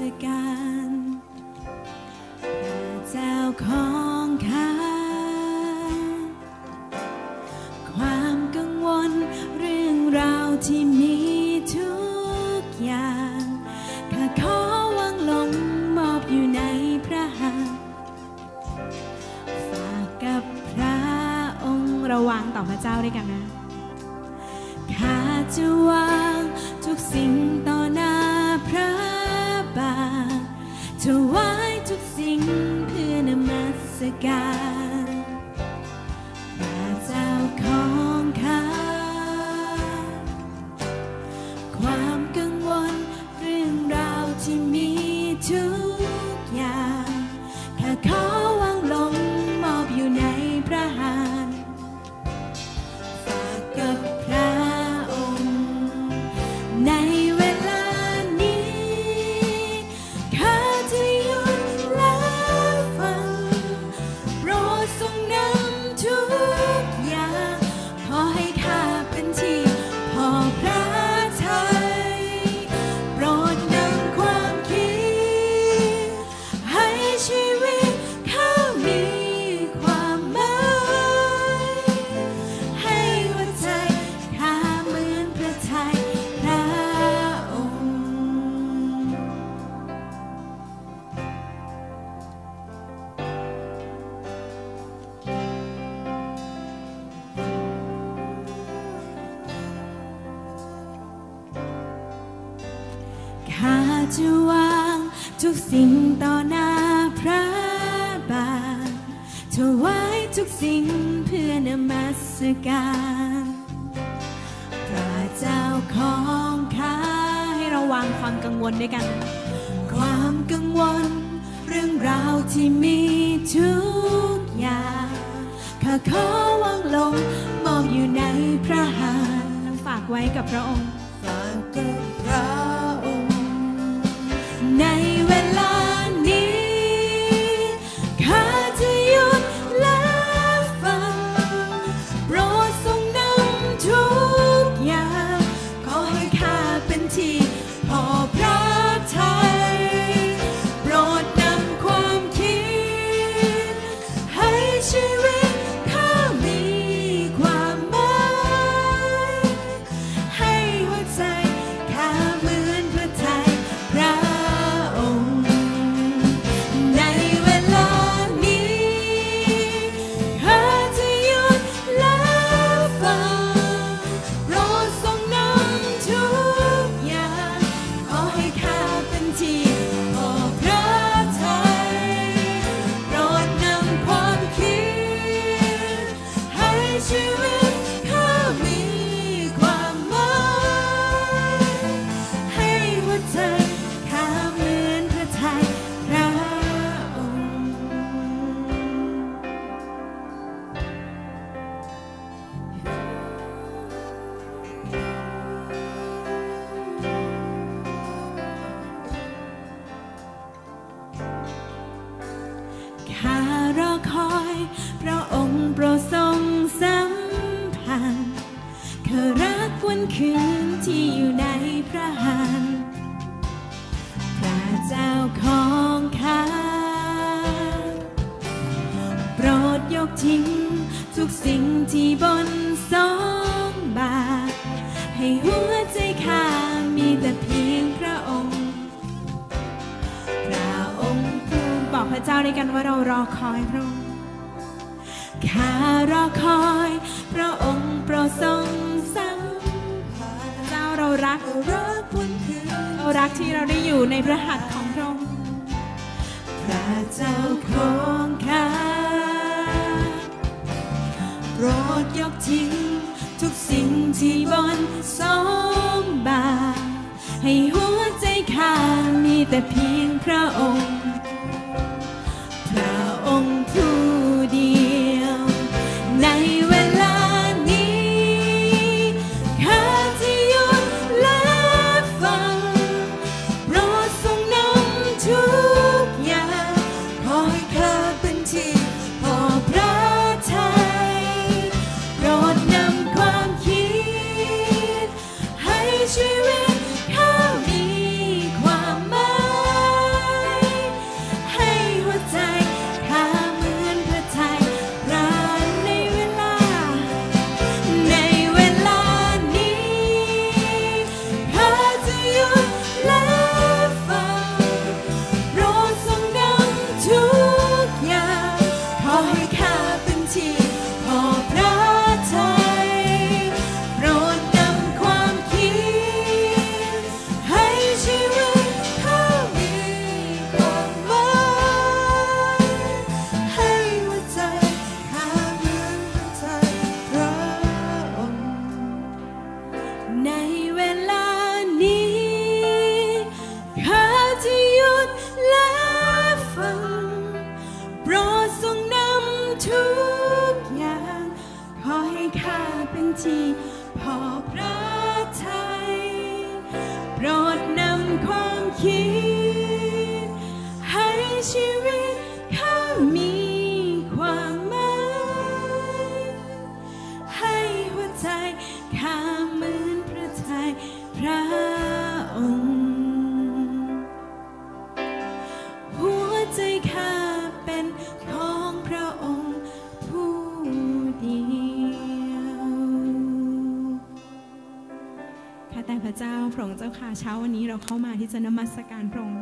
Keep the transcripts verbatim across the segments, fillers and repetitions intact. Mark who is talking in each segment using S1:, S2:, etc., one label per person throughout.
S1: การพระเจ้าของข้าความกังวลเรื่องราวที่มีทุกอย่างข้าขอวางลงมอบอยู่ในพระหัตถ์ฝากกับพระองค์ระวังต่อพระเจ้าด้วยกันนะข้าจะวางทุกสิ่งต่อหน้าพระบาทถวายทุกสิ่งเพื่อนมัสการพระเจ้าของข้าความกังวลเรื่องราวที่มีทุกอย่างข้าขอวางลงมอบอยู่ในพระหัตถ์ฝากกับพระองค์ในเวลานี้ข้าจะหยุดและฟังโปรดทรงนำทุกอย่างขอให้ข้าเป็นที่พอพระทัยโปรดนำความคิดให้ชีวิตข้ามีความหมายให้หัวใจข้าเหมือนพระทัยพระองค์ข้าจะวางทุกสิ่งต่อหน้าพระบาทถวายทุกสิ่งเพื่อนมัสการพระเจ้าของข้าให้เราวางความกังวลด้วยกันความกังวลเรื่องราวที่มีทุกอย่างข้าขอวางลงมอบอยู่ในพระหัตถ์ฝากไว้กับพระองค์ฝากกับพระองค์ในเวลานี้ข้าจะหยุดและฟังโปรดทรงนำทุกอย่างขอให้ข้าเป็นที่พอพระทัยโปรดนำความคิดให้ชีวิตข้ามีความหมายให้หัวใจข้าเหมือนพระทัยพระองค์ในเวลานี้ข้าจะหยุดและฟังโปรดทรงนำทุกอย่างขอให้ข้าเป็นที่พอพระทัยโปรดนำความคิดให้ชีวิตข้ามีความหมายให้หัวใจข้าเหมือนพระทัยพระองค์ข้ารอคอยพระองค์โปรดทรงสัมพันธ์ข้ารักวันคืนที่อยู่ในพระหัตถ์พระเจ้าของข้าโปรดยกทิ้งทุกสิ่งที่บนสองบาทให้หัวใจข้ามีแต่เพียงพระองค์พระองค์ผู้บอกพระเจ้าด้วยกันว่าเรารอคอยพระองค์ข้ารอคอยพระองค์โปรดทรงสัมผัสเจ้าเรารักรักวันคืนเรารักที่เราได้อยู่ในพระหัตถ์ของพระองค์พระเจ้าของข้าโปรดยกทิ้งทุกสิ่งที่บนสองบาทให้หัวใจข้ามีแต่เพียงพระองค์พระองค์ผู้เดียวในเวลานี้ข้าจะหยุดและฟังโปรดทรงนำทุกอย่างขอให้ข้าเป็นที่พอพระทัยโปรดนำความคิดให้ชีวิตข้ามีความหมายที่พอพระทัยโปรดนำความคิดให้ชีวิตข้ามีความหมายให้หัวใจข้าเหมือนพระทัยพระองค์หัวใจข้าเป็นของพระองค์ผู้เดียวข้าแต่พระเจ้าพระองค์เจ้าค่ะเช้าวันนี้เราเข้ามาที่จะนมัสการพระองค์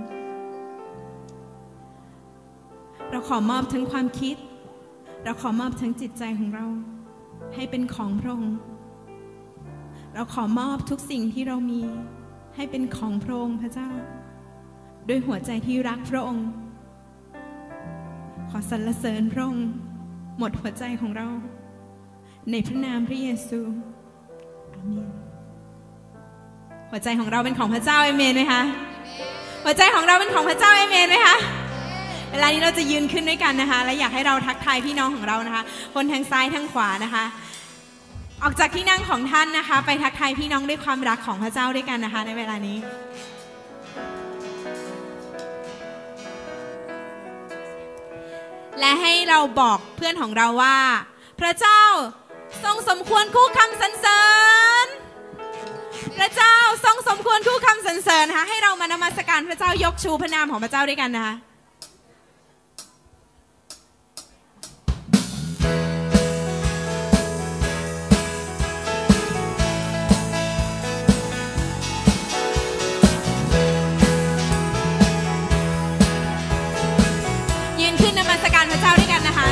S1: เราขอมอบทั้งความคิดเราขอมอบทั้งจิตใจของเราให้เป็นของพระองค์เราขอมอบทุกสิ่งที่เรามีให้เป็นของพระองค์พระเจ้าด้วยหัวใจที่รักพระองค์ขอสรรเสริญพระองค์หมดหัวใจของเราในพระนามพระเยซูอาเมนหัวใจของเราเป็นของพระเจ้าอาเมนไหมคะหัวใจของเราเป็นของพระเจ้าอาเมนไหมคะเวลานี้เราจะยืนขึ้นด้วยกันนะคะและอยากให้เราทักทายพี่น้องของเรานะคะคนทางซ้ายทางขวานะคะออกจากที่นั่งของท่านนะคะไปทักทายพี่น้องด้วยความรักของพระเจ้าด้วยกันนะคะในเวลานี้และให้เราบอกเพื่อนของเราว่าพระเจ้าทรงสมควรคู่คำสรรเสริญพระเจ้าทรงสมควรคู่คำสรรเสริญนะคะให้เรามานมัสการพระเจ้ายกชูพระนามของพระเจ้าด้วยกันนะคะยืนขึ้นนมัสการพระเจ้าด้วยกันนะคะ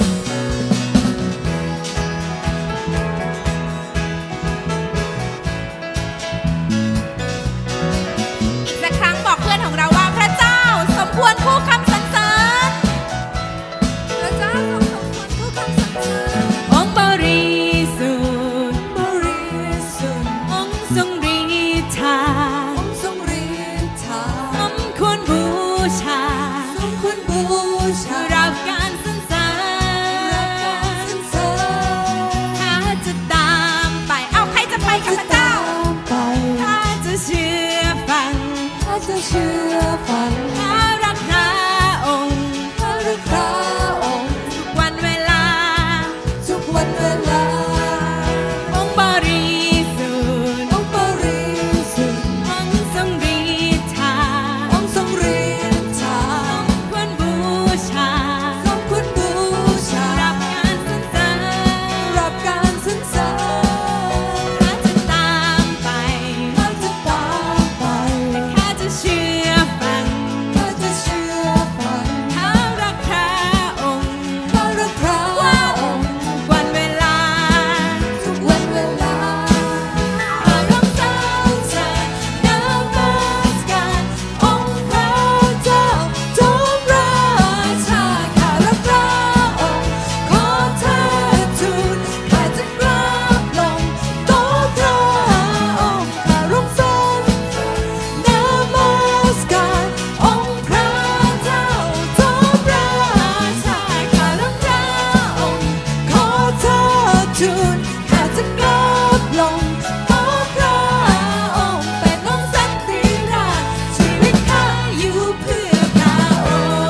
S1: อีกสักครั้งบอกเพื่อนของเราว่าพระเจ้าสมควรคู่คำสรรเสริญพระเจ้าทรงสมควรคู่คำสรรเสริญองค์บริสุทธิ์บริสุทธิ์องค์ทรงฤทธาองค์ทรงฤทธาสมควรบูชาสมควรบูชารับการสรรเสริญข้าจะตามไปเอาใครจะไปกับพระเจ้าข้าจะเชื่อฟังข้าจะเชื่อฟังข้ารักพระองค์ข้ารักพระองค์ทุกวันเวลาทุกวันเวลาองค์บริสุทธิ์องค์บริสุทธิ์องค์ทรงฤทธาองค์ทรงฤทธาควรบูชาควรบูชารับการสรรเสริญรับการสรรเสริญข้าจะตามไปข้าจะตามไปข้าจะเชื่อฟังข้าจะเชื่อฟังข้ารักพระองค์ข้ารักพระองค์ทุกวันเวลาทุกวันเวลาข้าร้องสรรเสริญนมัสการองค์พระเจ้าทุกราชาข้ารักพระองค์ขอเธอทูลข้าจะกราบลงต่อพระองค์ข้าร้องสรรเสริญนมัสการองค์พระเจ้าทุกราชาข้ารักพระองค์ขอเธอทูลข้าจะกราบลงต่อพระองค์เป็นองค์สันติราชชีวิตข้าอยู่เพื่อพระองค์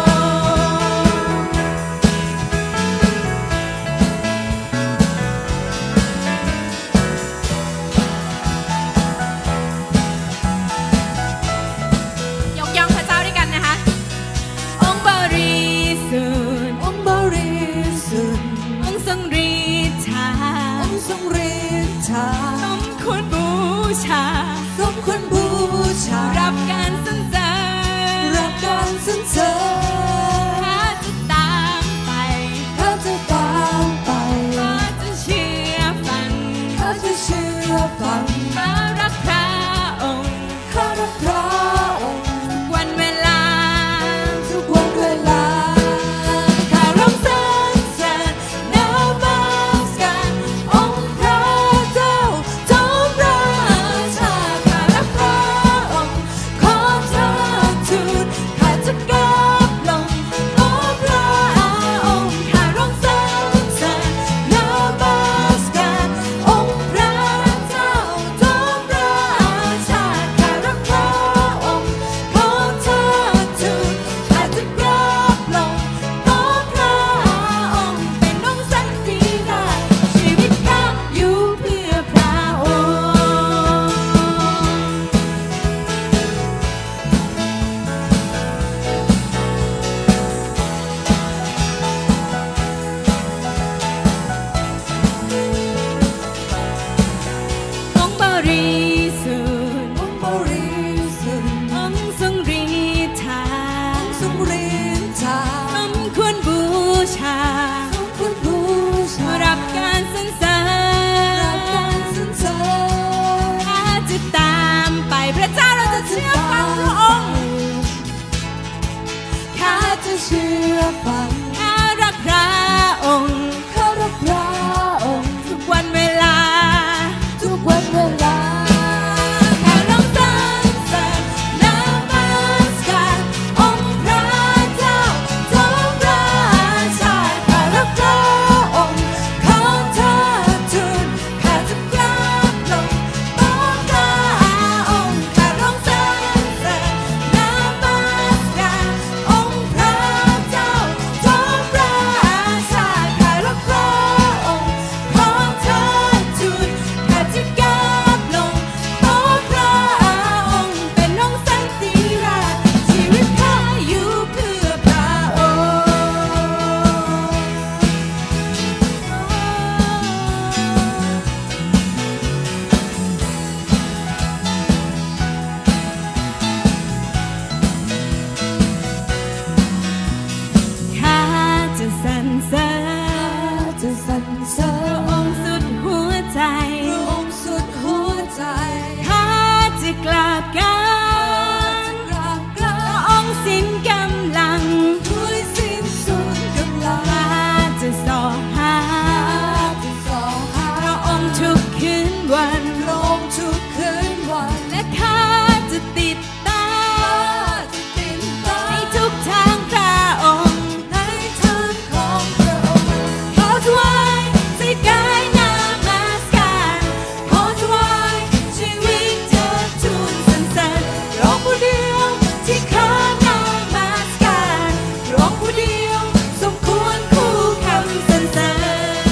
S1: ยกย่องพระเจ้าด้วยกันนะคะองค์บริสุทธิ์องค์บริสุทธิ์องค์ทรงฤทธาองค์ทรงฤทธาสมควรบูชาสมควรบูชารับการสรรเสริญรับการสรรเสริญข้าจะตามไปข้าจะตามไปข้าจะเชื่อฟังข้าจะเชื่อฟังข้ารักพระองค์ข้ารักพระองค์ทุกวันเวลาทุกวันเวลาข้าร้องสรรเสริญนมัสการองค์พระเจ้า
S2: ถึง
S1: องค์ทรงฤทธา
S2: องค์ทรงฤทธา
S1: สมควรบูชา
S2: สมควรบูชา
S1: รับการสรรเสริญ
S2: รับการสรรเสริญ
S1: ข้าจะตามไปพระเจ้าเราจะเชื่อฟังพระองค์
S2: ข้าจะเชื่อฟัง
S1: ข้ารักพระองค์
S2: ข้ารักพระองค์
S1: ทุกวันเวลา
S2: ทุกวันเวลา
S1: ข้าร้องสรรเสริญนมัสการองค์พระเจ้าทรงราชาข้ารักพระองค์ขอเถิดทูลข้าจะกราบลงต่อพระองค์ข้าร้องสรรเสริญนมัสการองค์พระเจ้าทรงราชาข้ารักพระองค์ขอเถิดทูลข้าจะกราบลงต่อพระองค์เป็นองค์สันติราชชีวิตข้าอยู่เพื่อพระองค์ข้าจะสรรเสริญ
S2: จะสรรเสริ
S1: พระ
S2: ญ
S1: องค์สุดหัวใจ
S2: พระองค์สุดหัวใจ
S1: ข้าจะกราบกราน
S2: กราบกรา
S1: พระ
S2: บ
S1: องค์สิ้นกำลัง
S2: ด้วยสิ้นสุดกำลัง
S1: ข้าจะสอหา
S2: จะสอหา
S1: พระองค์ทุกคืนวัน
S2: พระองค์ทุกคืนวัน
S1: และข้าจะติดตา
S2: จะติดตา
S1: ใน
S2: ม
S1: ทุกทางพระองค์
S2: ในทางของพระองค์
S1: ขอถวายใจกายนามัสการขอถวายชีวิตเถิดทูลสรรเสริญพระองค์ผู้เดียวที่ข้านามัสการพระองค์ผู้เดียวสมควรคู่คำสรรเสริญ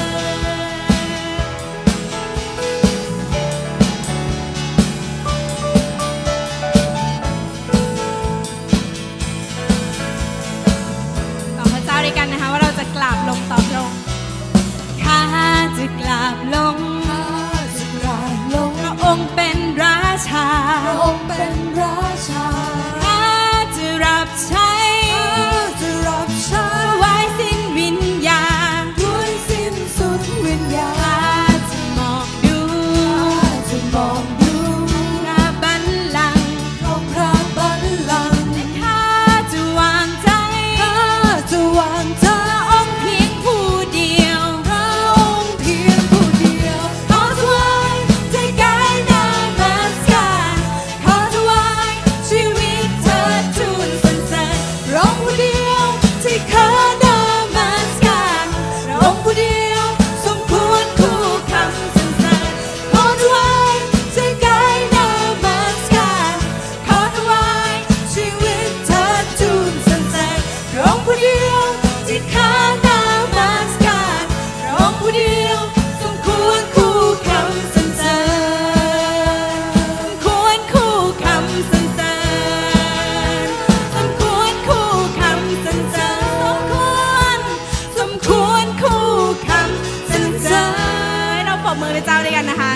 S1: ต่อพระเจ้าด้วยกันนะคะว่าเราจะกราบลงต่อพระองค์ข้าจะกราบลง
S2: ข้าจะกราบลง
S1: พระองค์เป็นราชา
S2: พระองค์เป็นราชา
S1: ข้าจะรับใช้
S2: ข้าจะรับใช้
S1: ถวายสิ้นวิญญาณ
S2: ด้วยสิ้นสุดวิญญา
S1: ข้า
S2: ณ
S1: จะมองดู
S2: ข้าจะมองดู
S1: พระบัลลังก์
S2: ของพระบัลลังก์
S1: และข้าจะวางใจ
S2: ข้าจะวางใจ
S1: พระองค์เพียงผู้เดียว
S2: พระองค์เพียงผู้เดียว
S1: ขอถวายใจกายนามัสการขอถวายชีวิตเถิดทูลสรรเสริญพระองค์ผู้เดียวที่ข้านามัสการพระองค์ผู้เดียวสมควรคู่คำสรรเสริญขอถวายใจกายนามัสการขอถวายชีวิตเถิดทูลสรรเสริญพระองค์ผู้เดียวที่ข้านามัสการพระองค์ผู้เดียวสมควรคู่คำสรรเสริญสมควรคู่คำสรรเสริญสมควรคู่คำสรรเสริญสมควรสมควรคู่คำสรรเสริญเราปรบมือพระเจ้าด้วยกันนะคะ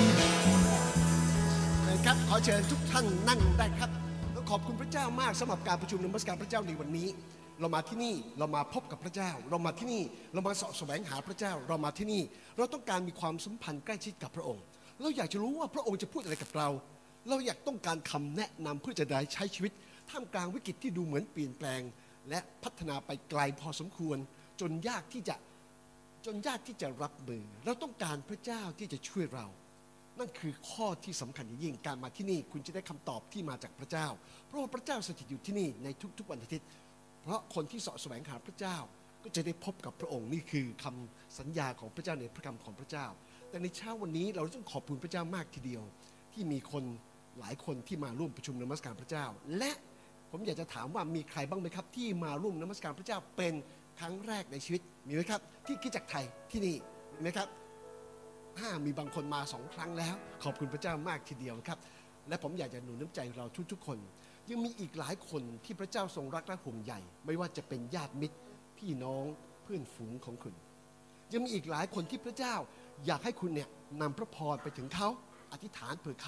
S3: ครับขอเชิญทุกท่านนั่งได้ครับแล้วขอบคุณพระเจ้ามากสำหรับการประชุมนมัสการพระเจ้าในวันนี้ เรามาที่นี่เรามาพบกับพระเจ้า เรามาที่นี่เรามาเสาะแสวงหาพระเจ้า เรามาที่นี่เราต้องการมีความสัมพันธ์ใกล้ชิดกับพระองค์ เราอยากจะรู้ว่าพระองค์จะพูดอะไรกับเรา เราอยากต้องการคำแนะนำเพื่อจะได้ใช้ชีวิตท่ามกลางวิกฤตที่ดูเหมือนเปลี่ยนแปลง และพัฒนาไปไกลพอสมควร จนยากที่จะจนยากที่จะรับมือ เราต้องการพระเจ้าที่จะช่วยเรา นั่นคือข้อที่สำคัญอย่างยิ่งการมาที่นี่คุณจะได้คำตอบที่มาจากพระเจ้า เพราะว่าพระเจ้าสถิตอยู่ที่นี่ในทุกๆวันอาทิตย์เพราะคนที่เสาะแสวงหาพระเจ้าก็จะได้พบกับพระองค์นี่คือคำสัญญาของพระเจ้าในพระคำของพระเจ้า แต่ในเช้าวันนี้เราต้องขอบคุณพระเจ้ามากทีเดียวที่มีคนหลายคนที่มาร่วมประชุมนมัสการพระเจ้า และผมอยากจะถามว่ามีใครบ้างไหมครับที่มาร่วมนมัสการพระเจ้าเป็นครั้งแรกในชีวิตมีไหมครับที่คริสตจักรไทยที่นี่มีไหมครับห้ามีบางคนมาสองครั้งแล้วขอบคุณพระเจ้ามากทีเดียวครับและผมอยากจะหนุนน้ำใจเราทุกๆคนยังมีอีกหลายคนที่พระเจ้าทรงรักและห่วงใยไม่ว่าจะเป็นญาติมิตรพี่น้องเพื่อนฝูงของคุณยังมีอีกหลายคนที่พระเจ้าอยากให้คุณเนี่ยนำพระพรไปถึงเขาอธิษฐานเผื่อเขา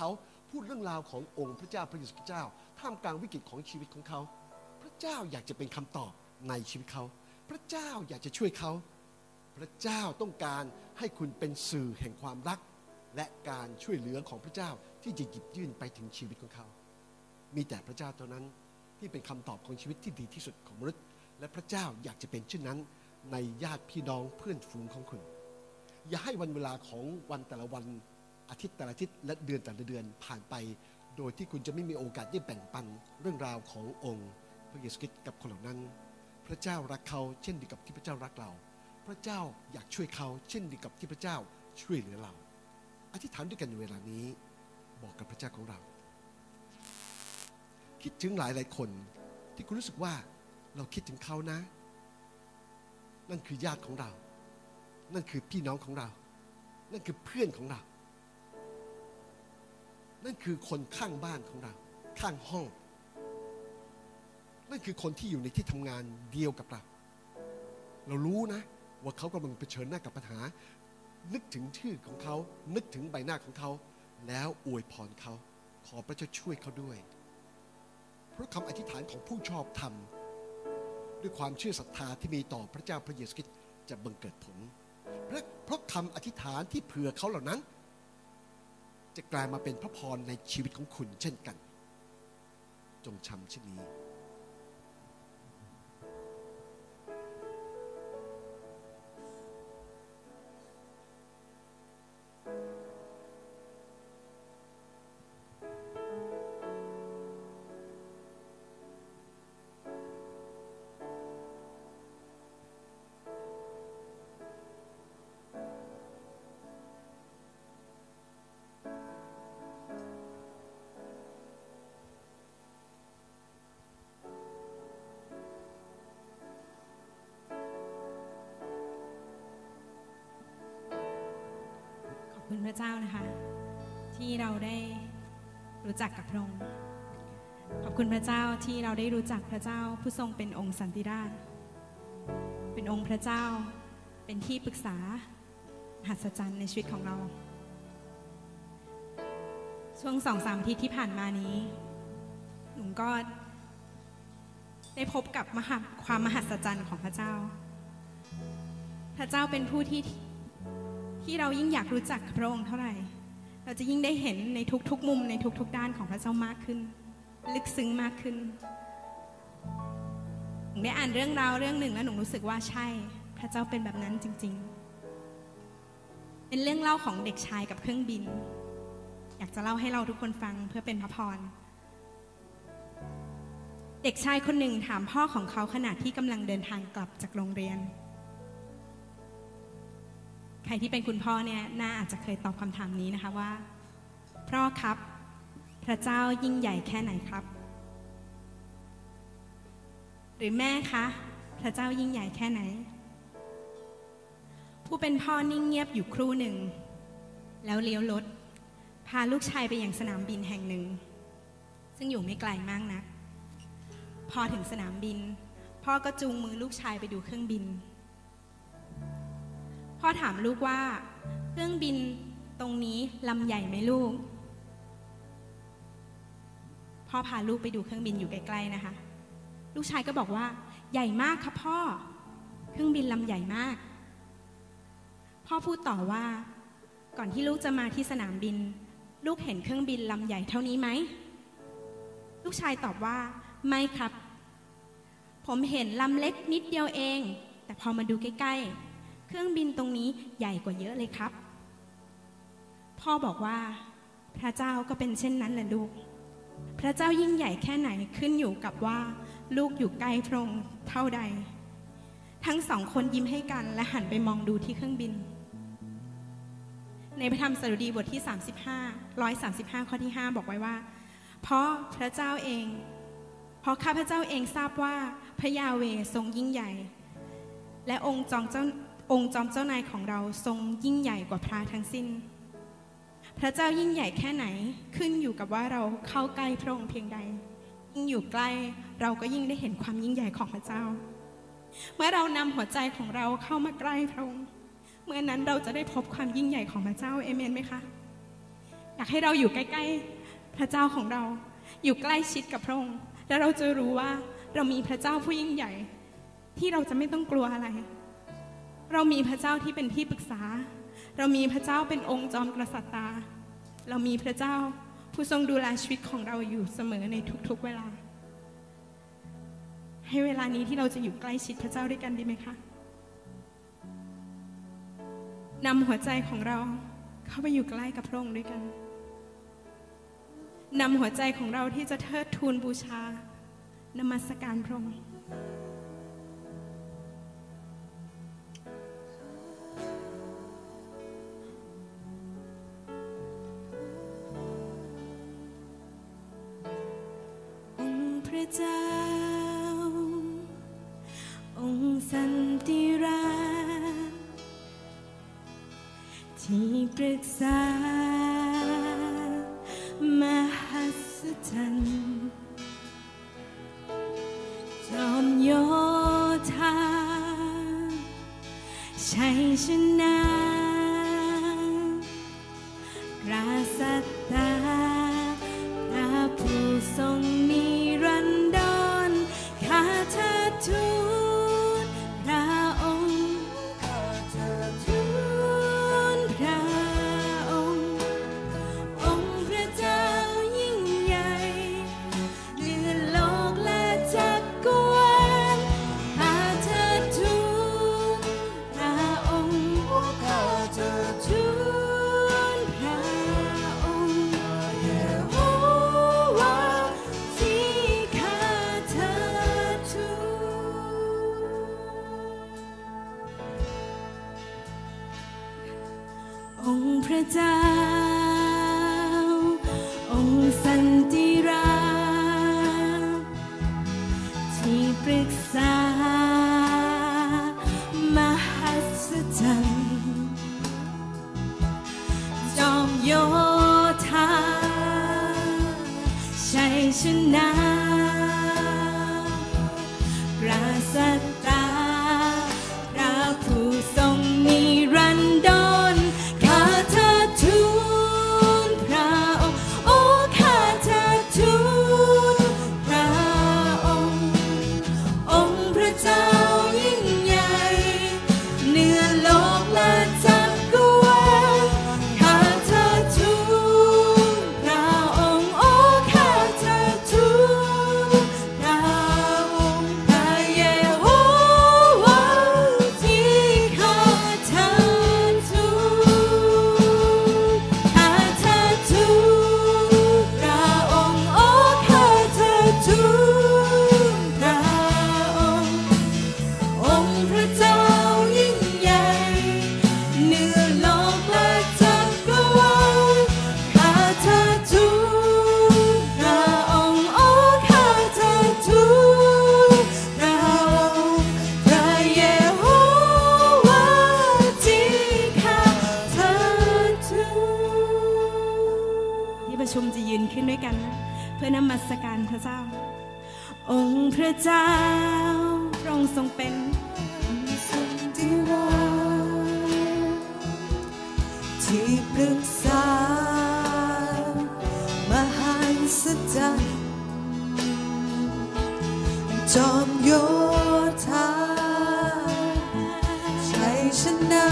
S3: พูดเรื่องราวขององค์พระเจ้าพระเยซูคริสต์เจ้าท่ามกลางวิกฤตของชีวิตของเขาพระเจ้าอยากจะเป็นคำตอบในชีวิตเขาพระเจ้าอยากจะช่วยเขาพระเจ้าต้องการให้คุณเป็นสื่อแห่งความรักและการช่วยเหลือของพระเจ้าที่จะหยิบยื่นไปถึงชีวิตของเขามีแต่พระเจ้าเท่านั้นที่เป็นคำตอบของชีวิตที่ดีที่สุดของมนุษย์และพระเจ้าอยากจะเป็นเช่นนั้นในญาติพี่น้องเพื่อนฝูงของคุณอย่าให้วันเวลาของวันแต่ละวันอาทิตย์แต่ละอาทิตย์และเดือนแต่ละเดือนผ่านไปโดยที่คุณจะไม่มีโอกาสได้แบ่งปันเรื่องราวขององค์พระเยซูคริสต์กับคนเหล่านั้นพระเจ้ารักเขาเช่นเดียวกับที่พระเจ้ารักเราพระเจ้าอยากช่วยเขาเช่นเดียวกับที่พระเจ้าช่วยเหลือเราอธิษฐานด้วยกันในเวลานี้บอกกับพระเจ้าของเราคิดถึงหลายหลายคนที่คุณรู้สึกว่าเราคิดถึงเขานะนั่นคือญาติของเรานั่นคือพี่น้องของเรานั่นคือเพื่อนของเรานั่นคือคนข้างบ้านของเราข้างห้องนั่นคือคนที่อยู่ในที่ทำงานเดียวกับเราเรารู้นะว่าเขากำลังเผชิญหน้ากับปัญหานึกถึงชื่อของเขานึกถึงใบหน้าของเขาแล้วอวยพรเขาขอพระเจ้าช่วยเขาด้วยเพราะคำอธิษฐานของผู้ชอบธรรมด้วยความเชื่อศรัทธาที่มีต่อพระเจ้าพระเยซูคริสต์จะบังเกิดผลเพราะคำอธิษฐานที่เผื่อเขาเหล่านั้นจะกลายมาเป็นพระพรในชีวิตของคุณเช่นกันจงชำเช่นนี้
S1: ขอบคุณพระเจ้านะคะที่เราได้รู้จักกับพระองค์ขอบคุณพระเจ้าที่เราได้รู้จักพระเจ้าผู้ทรงเป็นองค์สันติราชเป็นองค์พระเจ้าเป็นที่ปรึกษามหัศจรรย์ในชีวิตของเราช่วงสองสามอาทิตย์ที่ผ่านมานี้หนูก็ได้พบกับมหาความมหัศจรรย์ของพระเจ้าพระเจ้าเป็นผู้ที่ที่เรายิ่งอยากรู้จักพระองค์เท่าไหร่เราจะยิ่งได้เห็นในทุกๆมุมในทุกๆด้านของพระเจ้ามากขึ้นลึกซึ้งมากขึ้นหนูได้อ่านเรื่องราวเรื่องหนึ่งแล้วหนูรู้สึกว่าใช่พระเจ้าเป็นแบบนั้นจริงๆเป็นเรื่องเล่าของเด็กชายกับเครื่องบินอยากจะเล่าให้เราทุกคนฟังเพื่อเป็นพระพรเด็กชายคนหนึ่งถามพ่อของเขาขณะที่กำลังเดินทางกลับจากโรงเรียนใครที่เป็นคุณพ่อเนี่ยน่าอาจจะเคยตอบคำถามนี้นะคะว่าพ่อครับพระเจ้ายิ่งใหญ่แค่ไหนครับหรือแม่คะพระเจ้ายิ่งใหญ่แค่ไหนผู้เป็นพ่อนิ่งเงียบอยู่ครู่หนึ่งแล้วเลี้ยวรถพาลูกชายไปยังสนามบินแห่งหนึ่งซึ่งอยู่ไม่ไกลมากนักพอถึงสนามบินพ่อก็จูงมือลูกชายไปดูเครื่องบินพ่อถามลูกว่าเครื่องบินตรงนี้ลำใหญ่ไหมลูกพ่อพาลูกไปดูเครื่องบินอยู่ใกล้ๆนะคะลูกชายก็บอกว่าใหญ่มากครับพ่อเครื่องบินลำใหญ่มากพ่อพูดต่อว่าก่อนที่ลูกจะมาที่สนามบินลูกเห็นเครื่องบินลำใหญ่เท่านี้ไหมลูกชายตอบว่าไม่ครับผมเห็นลำเล็กนิดเดียวเองแต่พอมาดูใกล้ๆเครื่องบินตรงนี้ใหญ่กว่าเยอะเลยครับพ่อบอกว่าพระเจ้าก็เป็นเช่นนั้นแหละลูกพระเจ้ายิ่งใหญ่แค่ไหนขึ้นอยู่กับว่าลูกอยู่ใกล้พระองค์เท่าใดทั้งสองคนยิ้มให้กันและหันไปมองดูที่เครื่องบินในพระธรรมสดุดีบทที่สามสิบห้า หนึ่งร้อยสามสิบห้าข้อที่ห้าบอกไว้ว่าเพราะพระเจ้าเองเพราะข้าพเจ้าเองทราบว่าพระยาเวห์ทรงยิ่งใหญ่และองค์จอมเจ้าองค์จอมเจ้านายของเราทรงยิ่งใหญ่กว่าพระทั้งสิ้นพระเจ้ายิ่งใหญ่แค่ไหนขึ้นอยู่กับว่าเราเข้าใกล้พระองค์เพียงใดยิ่งอยู่ใกล้เราก็ยิ่งได้เห็นความยิ่งใหญ่ของพระเจ้าเมื่อเรานำหัวใจของเราเข้ามาใกล้พระองค์เมื่อนั้นเราจะได้พบความยิ่งใหญ่ของพระเจ้าเอเมนไหมคะอยากให้เราอยู่ใกล้ๆพระเจ้าของเราอยู่ใกล้ชิดกับพระองค์และเราจะรู้ว่าเรามีพระเจ้าผู้ยิ่งใหญ่ที่เราจะไม่ต้องกลัวอะไรเรามีพระเจ้าที่เป็นที่ปรึกษาเรามีพระเจ้าเป็นองค์จอมกษัตริย์เรามีพระเจ้าผู้ทรงดูแลชีวิตของเราอยู่เสมอในทุกๆเวลาให้เวลานี้ที่เราจะอยู่ใกล้ชิดพระเจ้าด้วยกันดีไหมคะนำหัวใจของเราเข้าไปอยู่ใกล้กับพระองค์ด้วยกันนำหัวใจของเราที่จะเทิดทูนบูชานมัสการพระองค์องค์พระเจ้าองค์สันติราชที่ปรึกษามหัศจรรย์จอมโยธาชัยชนะกษัตริย์พระผู้ทรงนิรันดรข้าเธอทูลพระองค์ข้าเธอทูลพระองค์องค์พระเจ้ายิ่งใหญ่เหนือโลกและจักรวาลข้าเธอทูลพระองค์ข้าเธอทูลพระองค์เยโฮวาที่ข้าเธอทูลองค์พระเจ้าองค์สันติราชที่ปรึกษามหัศจรรย์จอมโยธาชัยชนะกษัตริย์พระผู้ทรงนิรันดรข้าเธอทูลพระองค์โอ้ข้าเธอทูลพระองค์องค์พระเจ้ายิ่งใหญ่เหนือโลกและจักรวาลข้าเธอทูลพระองค์โอ้ข้าเธอทูลพระองค์พระเยโฮวาที่ข้าเธอทูลข้าเธอทูลพระองค์โอ้ข้าเธอทูลพระองค์องค์พระเจ้ายิ่งใหญ่เหนือโลกและจักรวาลข้าเธอทูลพระองค์โอ้ข้าเธอทูลพระองค์พระเยโฮวาที่ข้าเธอทูลที่ประชุมจะยืนขึ้นด้วยกันนะเพื่อนมัสการพระเจ้าองค์พระเจ้าพระองค์ทรงเป็นสันติราชที่ปรึกษามหัศจรรย์จอมโยธาชัยชนะ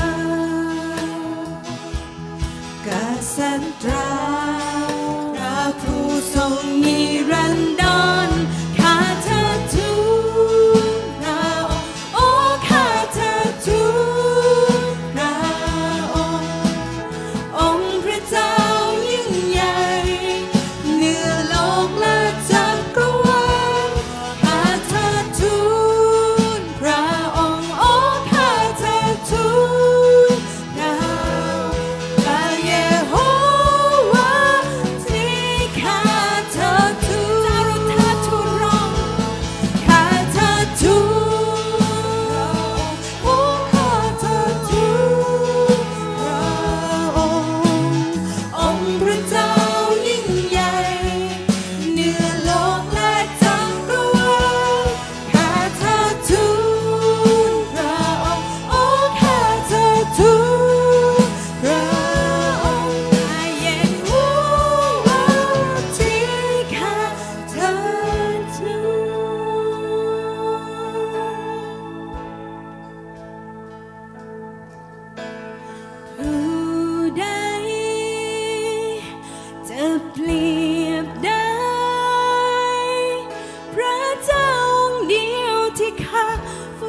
S1: กษัตริย์พระผู้ทรงนิรันดรข้าเธอทูลพระองค์โอ้ข้าเธอทูลพระองค์องค์พระเจ้ายิ่งใหญ่เหนือโลกและจักรวาลข้าเธอทูลพระองค์โอ้ข้าเธอทูลพระองค์พระเยโฮ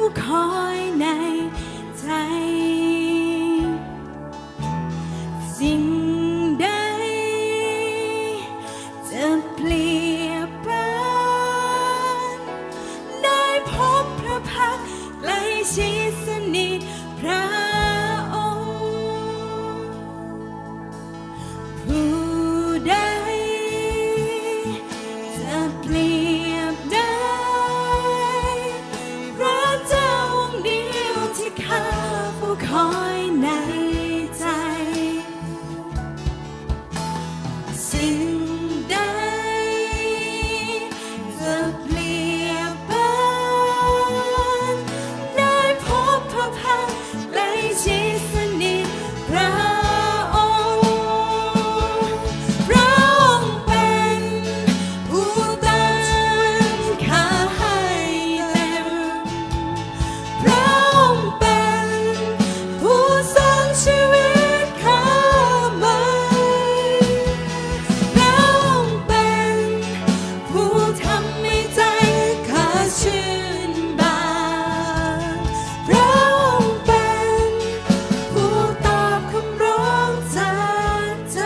S1: คอยในใจสิ่งใดจะเปลี่ยนแปลงได้พบพระพักตร์ใกล้ชิดสนิทพระองค์ผู้ใดจะเปลี่ยนได้พระเจ้าองค์เดียวที่ข้าผู้คอยในใจสิ่งใดจะเปลี่ยนแปลงได้พบพระพักตร์ใกล้ชิดสนิทพระองค์พระองค์เป็นผู้ตั้งข้าให้เต็มพระองค์เป็นผู้สร้างชีวิตข้าใหม่พระองค์เป็นผู้ทำให้ใจข้าชื่นบานพระองค์เป็นผู้ตอบคำร้องจากใจ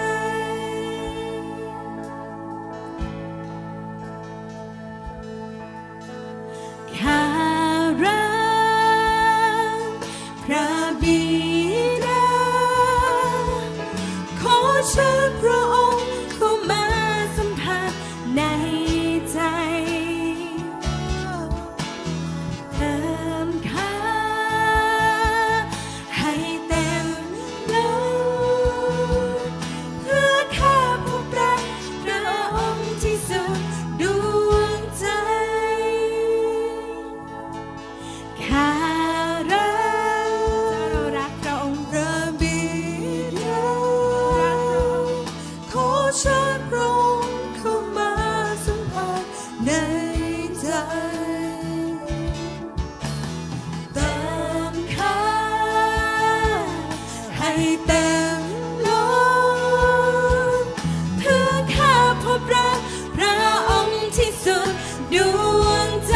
S1: ข้ารักพระบิดาขอเชิญพระองค์เข้ามาสัมผัสในใจเติมข้าให้เต็มล้นเพื่อข้าพบรักพระองค์ที่สุดดวงใจข้ารักเรารักพระองค์พระบิดาขอเชิญพระองค์เข้ามาสัมผัสในใจเติมข้าให้เต็มล้นเพื่อข้าพบรักพระองค์ที่สุดดวงใจ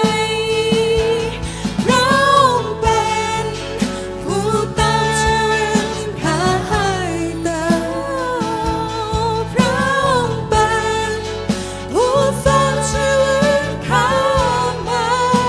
S1: พระองค์เป็นผู้ตั้งข้าให้เต็มพระองค์เป็นผู้สร้างชีวิตข้าใหม่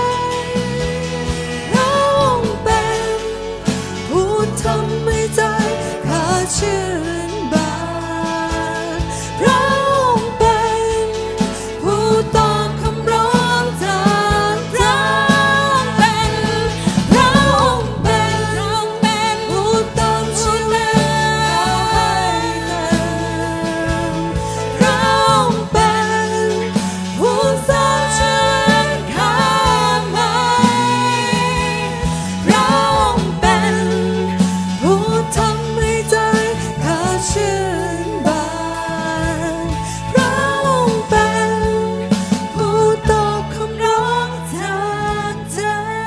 S1: พระองค์เป็นผู้ทำให้ใจข้าชื่นบานพระองค์เป็นผู้ตอบคำร้องจากพระองค์เป็นพระองค์เป็นพระองค์เป็นผู้ตั้งชีวิตข้าให้เต็มพระองค์เป็นผู้สร้างชีวิตข้าใหม่พระองค์เป็นผู้ทำให้ใจข้าชื่นบานพระองค์เป็นผู้ตอบคำร้องจากใจ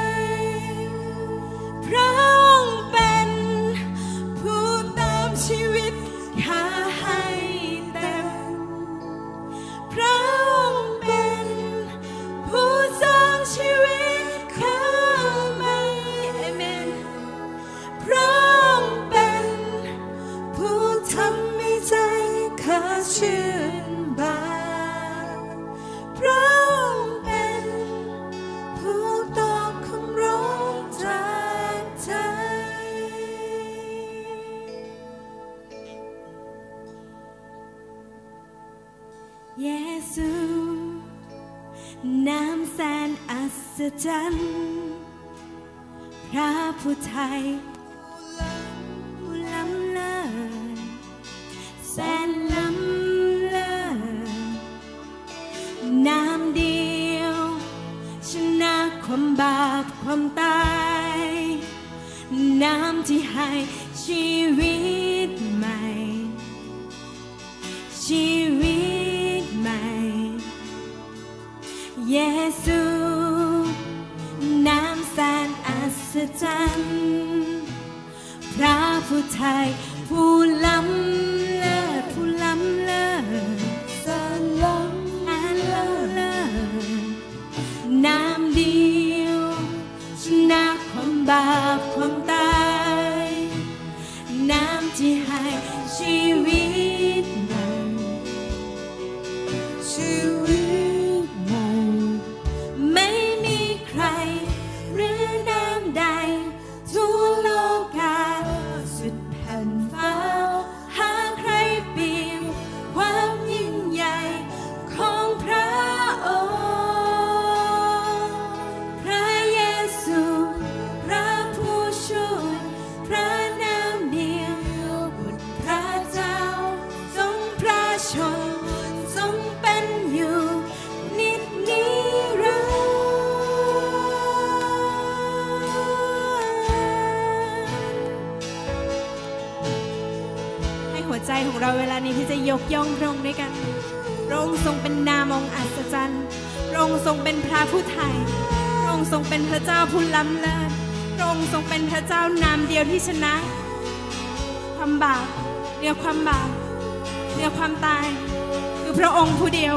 S1: พระองค์เป็นผู้ตามชีวิตข้าให้เต็มพระองค์เป็นผู้สร้างชีวิตข้าใหม่เอเมนพระองค์เป็นผู้ทำให้ใจข้าชื่นบานพระองค์เป็นผู้ตอบคำร้องจากใจ เยซูน้ำแสนอัศจรรย์พระผู้ไทยผู้ล้ำเลิศแสนล้ำเลิศน้ำเดียวชนะความบาปความตายน้ำที่ให้ชีวิตใหม่ชีวิตใหม่เยซูน้ำแสนอัศจรรย์พระผู้ไทยผู้ล้ำเลิศผู้ล้ำเลิศแสนล้ำเลิศน้ำเดียวชของเราเวลานี้ที่จะยกย่องพระองค์ด้วยกันพระองค์ทรงเป็นนามองอัศจรรย์พระองค์ทรงเป็นพระผู้ไถ่พระองค์ทรงเป็นพระเจ้าผู้ล้ำเลิศพระองค์ทรงเป็นพระเจ้านามเดียวที่ชนะความบาปเหนือความบาปเหนือความตายคือพระองค์ผู้เดีย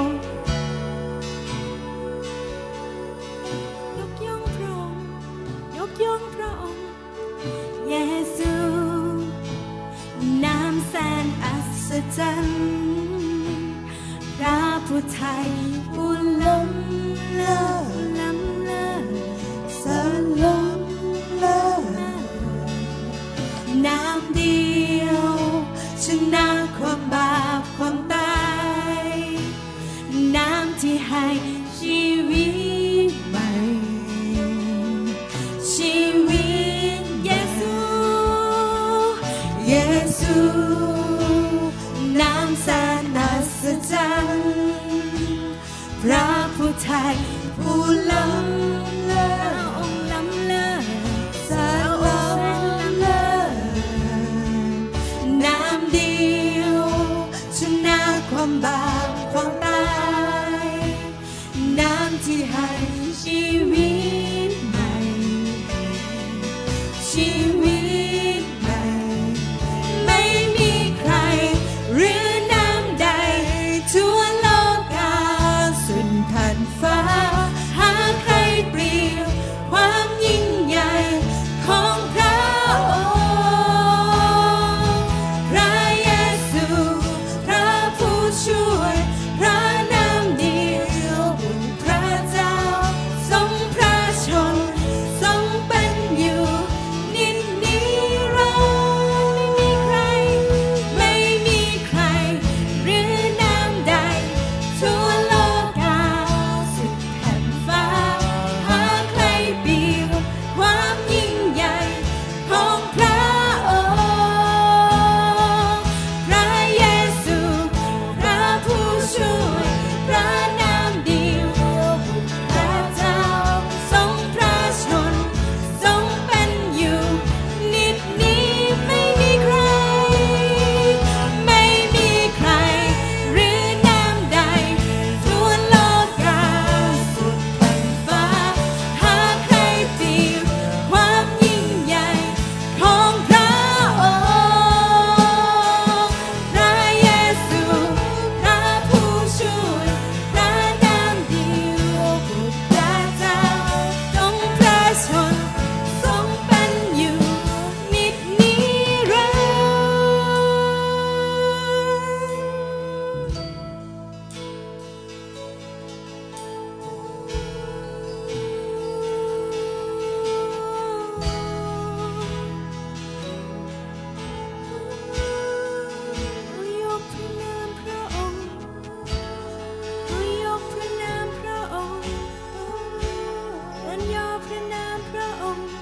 S1: วยกย่องพระองค์ยกย่องพระองค์เยซูนามแสนอัศจรรย์พระผู้ไถ่ผู้ล้ำเลิศล้ำเลิศแสนล้ำเลิศนามเดียวชนะความบาปความตายน้ำที่ให้ชีวิตใหม่ชีวิตเยซูเยซูน้ำแสนอัศจรรย์พระผู้ไถ่ผู้ล้ำเลิศองค์ล้ำเลิศแสนล้ำเลิศน้ำเดียวชนะความบาปความตายน้ำที่ให้ชีวิตใหม่ชีวิตใหม่ไม่มีใครหรือน้ำใดทั่วโลกาสุดแผ่นฟ้าหาใครเปรียบความยิ่งใหญ่ของพระองค์พระเยซูพระผู้ช่วยพระนามเดียวบุญพระเจ้าทรงพระชนทรงเป็นอยู่นิจนิรันดร์ไม่มีใครไม่มีใครหรือน้ำใดทั่วโลกาสุดแผ่นฟ้าหาใครเปรียบความยิ่งใหญ่ของพระองค์พระเยซูพระผู้ช่วยพระนามเดียวบุตรพระเจ้าทรงพระชนทรงเป็นอยู่นิจนิไม่มีใครไม่มีใครหรือน้ำใดทั่วโลกาสุดแผ่นฟ้าหาใครเปรียบความยิ่งใหญ่ของพระองค์พระเยซูพระผู้ช่วยพระนามเดียวบุตรพระเจ้าทรงพระชนทรงเป็นอยู่นิจนิรันดร์ยกพระนามพระองค์ยกพระนามพระองค์อันยอพระนามพระองค์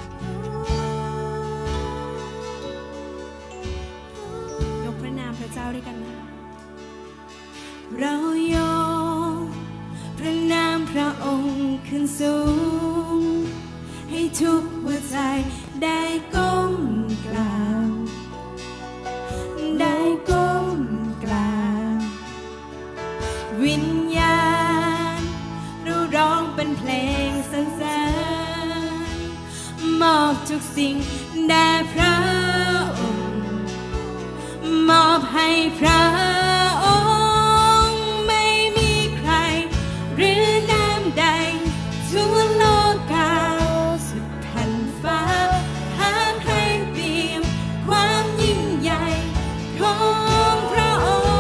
S1: ยกพระนามพระเจ้าด้วยกันนะเรายกพระนามพระองค์ขึ้นสูงให้ทุกหัวใจได้ก้มกราบได้ก้มกราบวิญญาณเราร้องเป็นเพลงสรรเสริญมอบทุกสิ่งแด่พระองค์มอบให้พระองค์ไม่มีใครหรือน้ำใดทั่วโลกาสุดแผ่นฟ้าหาใครเปรียบความยิ่งใหญ่ของพระ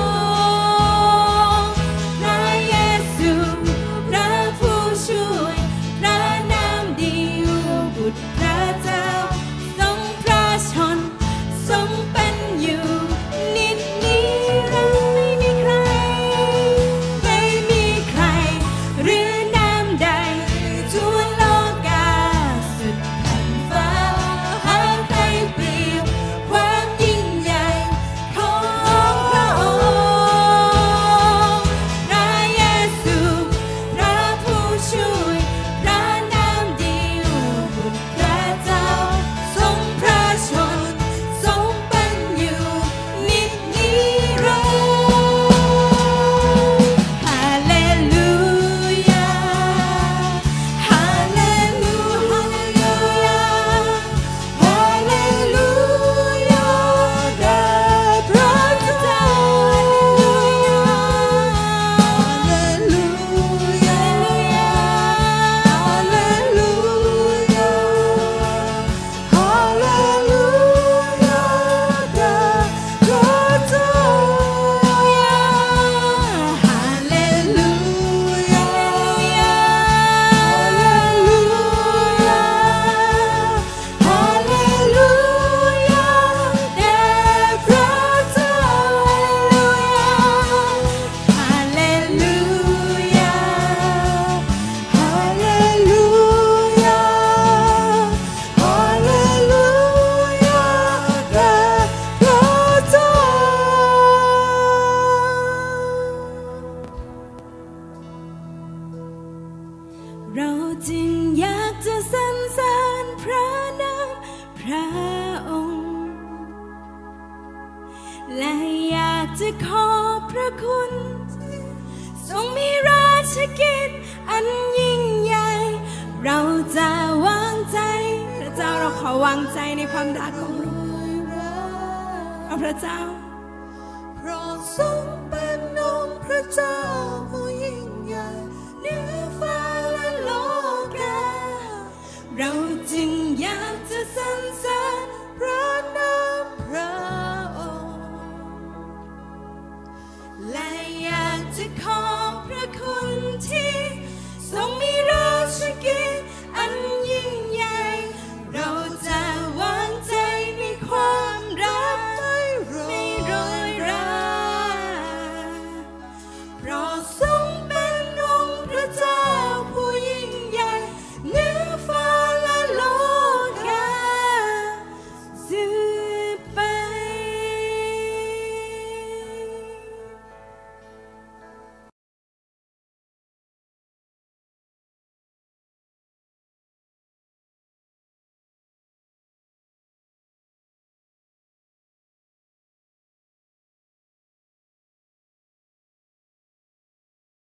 S1: องค์พระเยซูพระผู้ช่วยพระนามเดียวบุตรพระเจ้าทรงพระชนทรงเป็นอยู่นิจนิรัเราจึงอยากจะสรรเสริญพระนามพระองค์และอยากจะขอบพระคุณทรงมีราชกิจอันยิ่งใหญ่เราจะวางใจพระเจ้าเราขอวางใจในความรักของเราเอาพระเจ้า
S2: เพราะทรงเป็นองค์พระเจ้าผู้